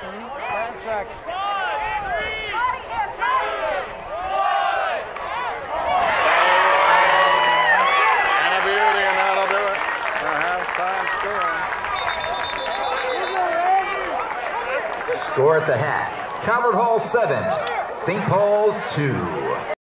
10 seconds. And a beauty, and that'll do it. A halftime score. Score at the half. Calvert Hall 7, St. Paul's 2.